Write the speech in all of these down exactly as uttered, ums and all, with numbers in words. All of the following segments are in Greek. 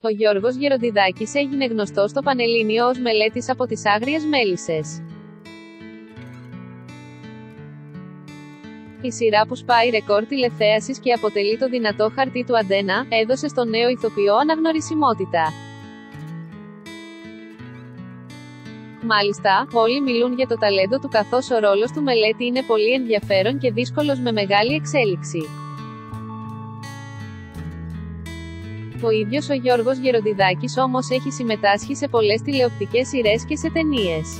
Ο Γιώργος Γεροντιδάκης έγινε γνωστός στο Πανελλήνιο ως μελέτης από τις Άγριες Μέλισσες. Η σειρά που σπάει ρεκόρ τηλεθέασης και αποτελεί το δυνατό χαρτί του Αντένα, έδωσε στον νέο ηθοποιό αναγνωρισιμότητα. Μάλιστα, όλοι μιλούν για το ταλέντο του καθώς ο ρόλος του μελέτη είναι πολύ ενδιαφέρον και δύσκολος με μεγάλη εξέλιξη. Ο ίδιος ο Γιώργος Γεροντιδάκης όμως έχει συμμετάσχει σε πολλές τηλεοπτικές σειρές και σε ταινίες.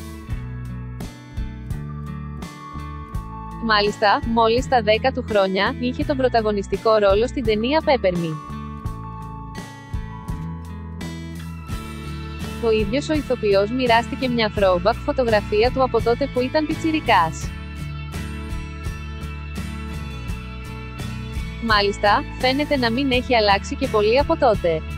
Μάλιστα, μόλις στα δέκα του χρόνια, είχε τον πρωταγωνιστικό ρόλο στην ταινία Peppermint. Ο ίδιος ο ηθοποιός μοιράστηκε μια throwback φωτογραφία του από τότε που ήταν πιτσιρικάς. Μάλιστα, φαίνεται να μην έχει αλλάξει και πολύ από τότε.